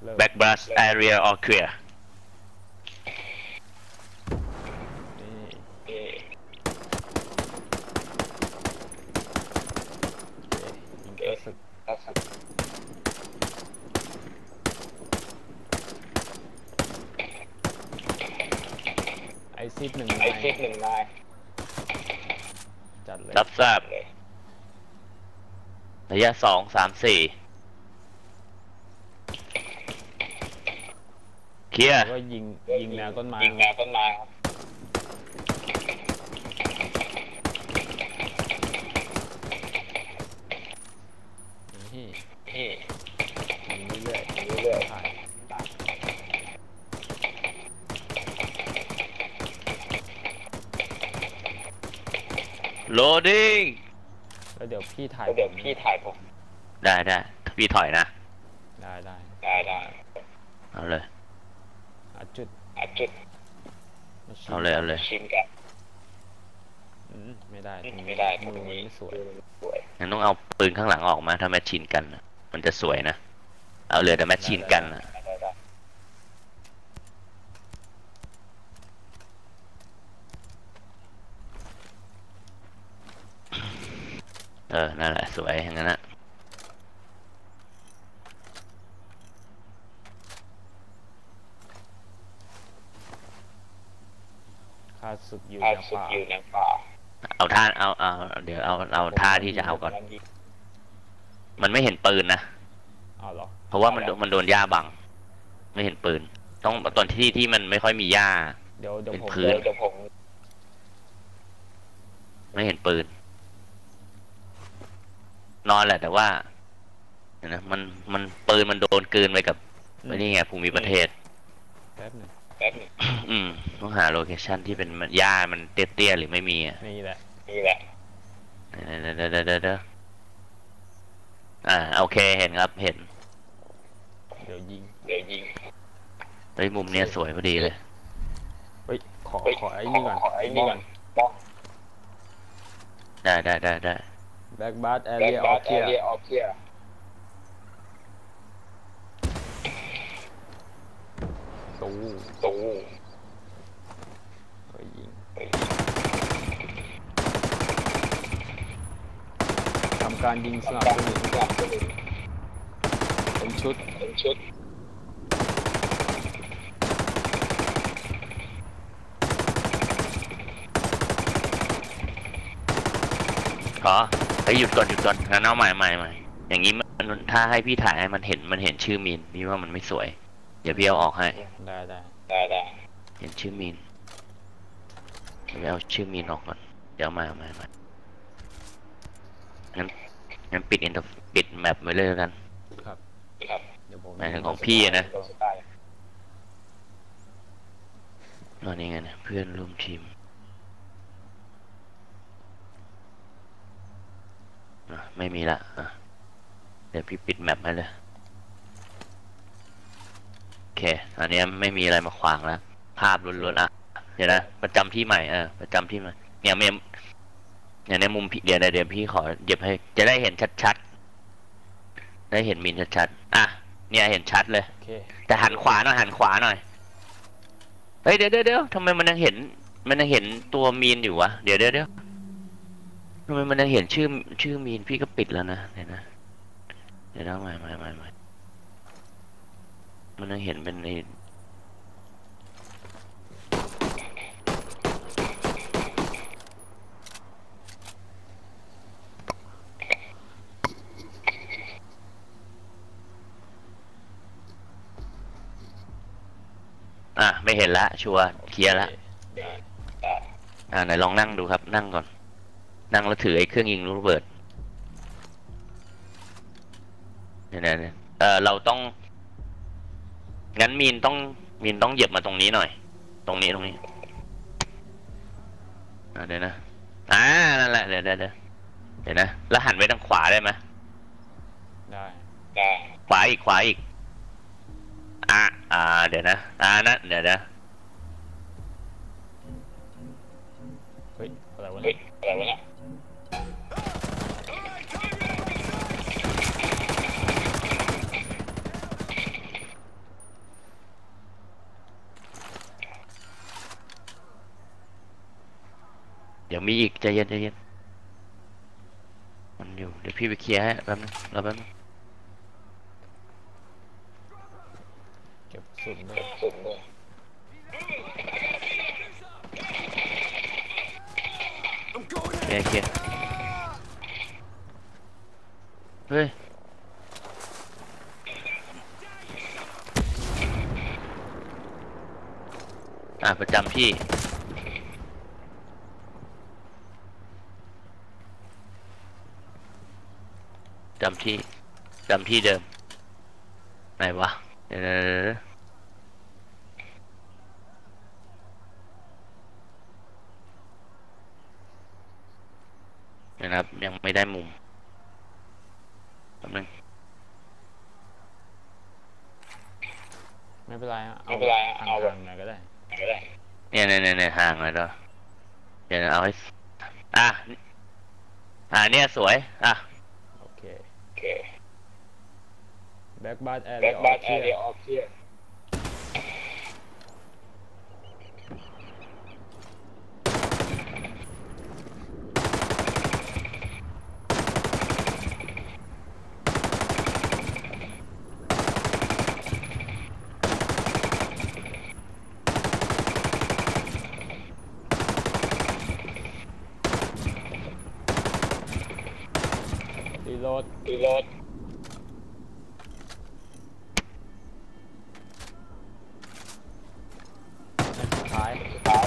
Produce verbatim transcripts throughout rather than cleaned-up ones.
back blast area all clear ไอซิดหนึ่งนาย จัดเลยรับทราบระยะสองสามสี่เคลียร์ก็ยิงยิงแนวต้นไม้ยิงแนวต้นไม้ครับนี่นี่ยิงเรื่อยเรื่อยๆถ่าย loading แล้วเดี๋ยวพี่ถ่ายเดี๋ยวพี่ถ่ายผมได้ได้พี่ถอยนะได้ได้ได้ได้เอาเลยอัดจุดอัดจุดเอาเลยเอาเลยชิมกันไม่ได้ไม่ได้มือมันไม่สวยงั้นต้องเอาปืนข้างหลังออกมาถ้าแมชชีนกันมันจะสวยนะเอาเลยแต่แมชชีนกันนะเออนั่นแหละสวยอย่างนั้นนะข้าศึกอยู่ในป่าเอาท่าเอาเอาเดี๋ยวเอาเอาท่าที่จะเอาก่อนมันไม่เห็นปืนนะเอาหรอเพราะว่ามันมันโดนหญ้าบังไม่เห็นปืนต้องตอนที่ที่มันไม่ค่อยมีหญ้าเป็นพื้นไม่เห็นปืนนอนแหละแต่ว่านะมันมันปืนมันโดนกลืนไปกับไม่นี่ไงภูมิประเทศแป๊บหนึ่งแป๊บหนึ่งอืมต้องหาโลเคชั่นที่เป็นหญ้ามันเตี้ยๆหรือไม่มีอ่ะนี่แหละนี่แหละเด้อเด้อเด้อเด้อเด้ออ่าโอเคเห็นครับเห็นเดี๋ยวยิงเดี๋ยวยิงเฮ้ยมุมเนี้ยสวยพอดีเลยเฮ้ยขอขอไอ้นี่ก่อนขอไอ้นี่ก่อนบ้องได้ได้ได้ได้ back blast area all clear ตู้ตู้เฮ้ยยิงทำการยิงสนับสนุนเป็นชุดเป็นชุดขอไปหยุดก่อนหยุดก่อนงั้นเอาใหม่ใหม่ใหม่อย่างนี้มันถ้าให้พี่ถ่ายให้มันเห็นมันเห็นชื่อมีนพี่ว่ามันไม่สวยเดี๋ยวพี่เอาออกให้ได้ได้ได้ได้เห็นชื่อมีนเดี๋ยวเอาชื่อมีนออกก่อนเดี๋ยวมาใหม่ใหม่งั้นงั้นปิดอินเตอร์ปิดแมปไว้เลยกันครับครับเดี๋ยวผมหมายถึงของพี่นะตอนนี้ไงนะเพื่อนร่วมทีมไม่มีละเดี๋ยวพี่ปิดแมปให้เลยโอเคอันนี้ไม่มีอะไรมาขวางแล้วภาพล้วนๆอ่ะเดี๋ยวนะประจำที่ใหม่เออประจำที่ใหม่เนี่ยเมมเนี่ยในมุมเดี๋ยวเดี๋ยวพี่ขอเย็บให้จะได้เห็นชัดๆได้เห็นมินชัดๆอ่ะเนี่ยเห็นชัดเลยแต่หันขวาหน่อยหันขวาหน่อยเฮ้ยเดี๋ยวเดี๋ยวเดี๋ยวทำไมมันยังเห็นมันยังเห็นตัวมีนอยู่วะเดี๋ยวเดี๋ยวเดี๋ยวทำไมมันยังเห็นชื่อชื่อมีนพี่ก็ปิดแล้วนะเดี๋ยวนะเดี๋ยวนะใหม่ใหม่ใหม่ใหม่มันยังเห็นเป็นในอ่ะไม่เห็นละชัวร์เคลียร์ละอ่าไหนลองนั่งดูครับนั่งก่อนนั่งแล้วถือไอ้เครื่องยิงลูกระเบิดเนี่ยเนี่ยเออเราต้องงั้นมีนต้องมีนต้องเหยียบมาตรงนี้หน่อยตรงนี้ตรงนี้อ่าเดี๋ยวนะอ่านั่นแหละเดี๋ยวเดี๋ยวเดี๋ยวนะแล้วหันไปทางขวาได้ไหมได้ได้ขวาอีกขวาอีกอ่าอ่าเดี๋ยวนะอ่านะเดี๋ยวนะเฮ้ยอะไรวะเนี่ยอะไรวะเนี่ยดี๋ยวมีอีกใจเย็นใจเย็นมันอยู่เดี๋ยวพี่ไปเคลียร์ให้แป๊บนึงรอแป๊บนึงเก็บสุดด้วยสุดเลยเคลียร์เคลียร์เฮ้ยอ่ะประจำที่จำที่จำที่เดิมไหนวะเดี๋ยวๆๆเดี๋ยวนะครับยังไม่ได้มุมแป๊บนึงไม่เป็นไรอะไม่เป็นไรห่เอาแบบางๆหน่อยก็ได้ก็ได้เนี่ยเนี่ยเนี่ยเนี่ยห่างเลยเนาะเดี๋ยวเอาให้สอ่ะอ่ะเนี่ยสวยอ่ะโอเคโอเคแบ็กบาร์แอร์แบ็เรีกยบาออร์กแอเทียเรียออฟเทียรีโหลดรีโหลดสุดท้ายสุดท้าย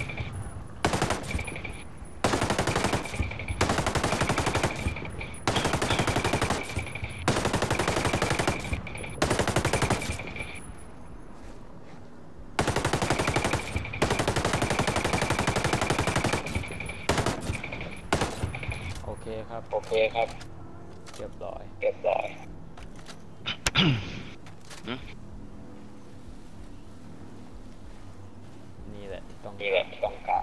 โอเคครับโอเคครับเรียบร้อยเรียบร้อยนี่แหละต้องนี่แหละที่ต้องการ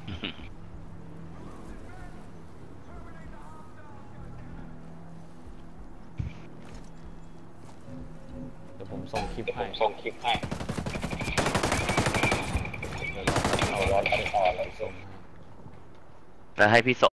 เดี๋ยวผมส่งคลิปเดี๋ยวผให้มส่งคลิปให้เดี๋ยวเราเอาเอาร้ร้ออน นตัดต่อเลยส่งให้แล้วให้พี่ส